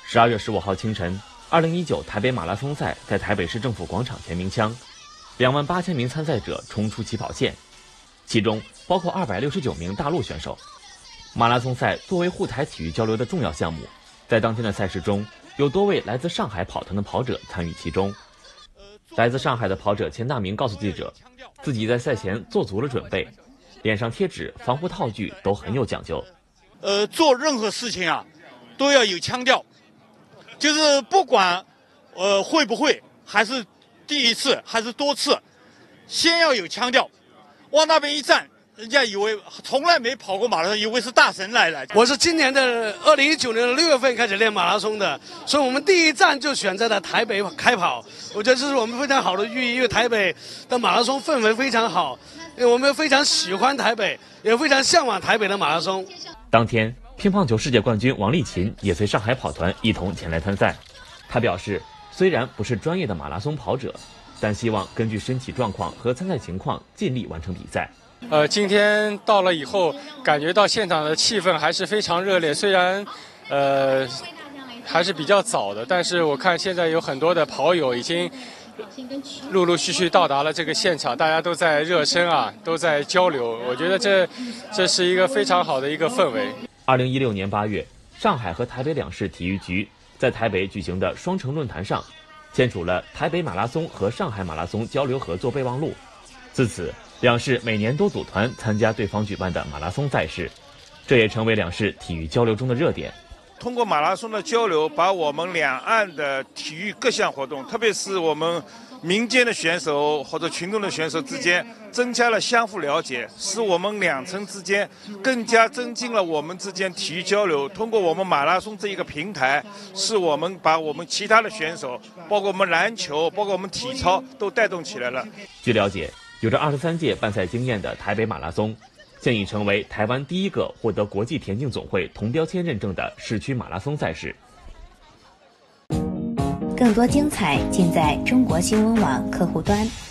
12月15号清晨，2019台北马拉松赛在台北市政府广场前鸣枪，28000名参赛者冲出起跑线，其中包括269名大陆选手。马拉松赛作为沪台体育交流的重要项目，在当天的赛事中，有多位来自上海跑团的跑者参与其中。来自上海的跑者钱大明告诉记者，自己在赛前做足了准备，脸上贴纸、防护套具都很有讲究。 做任何事情啊，都要有腔调，就是不管会不会，还是第一次还是多次，先要有腔调，往那边一站，人家以为从来没跑过马拉松，以为是大神来了。 我是今年的2019年的6月份开始练马拉松的，所以我们第一站就选在了台北开跑。我觉得这是我们非常好的寓意，因为台北的马拉松氛围非常好，我们非常喜欢台北，也非常向往台北的马拉松。 当天，乒乓球世界冠军王励勤也随上海跑团一同前来参赛。他表示，虽然不是专业的马拉松跑者，但希望根据身体状况和参赛情况尽力完成比赛。 今天到了以后，感觉到现场的气氛还是非常热烈。虽然，还是比较早的，但是我看现在有很多的跑友已经陆陆续续到达了这个现场，大家都在热身啊，都在交流。我觉得这是一个非常好的一个氛围。 2016年8月，上海和台北两市体育局在台北举行的双城论坛上，签署了台北马拉松和上海马拉松交流合作备忘录。自此，两市每年都组团参加对方举办的马拉松赛事，这也成为两市体育交流中的热点。 通过马拉松的交流，把我们两岸的体育各项活动，特别是我们民间的选手或者群众的选手之间，增加了相互了解，使我们两城之间更加增进了我们之间体育交流。通过我们马拉松这一个平台，是我们把我们其他的选手，包括我们篮球，包括我们体操，都带动起来了。 据了解，有着23届办赛经验的台北马拉松，现已成为台湾第一个获得国际田径总会铜标签认证的市区马拉松赛事。 更多精彩尽在中国新闻网客户端。